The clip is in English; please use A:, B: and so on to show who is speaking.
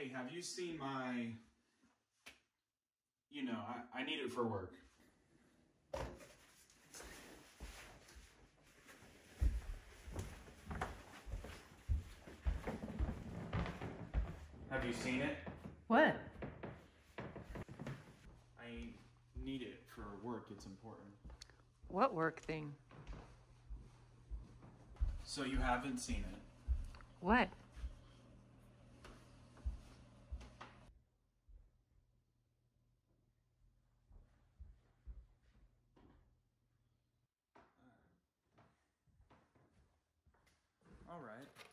A: Hey, have you seen my, I need it for work. Have you seen it?
B: What?
A: I need it for work, it's important.
B: What work thing?
A: So you haven't seen it?
B: What?
A: All right.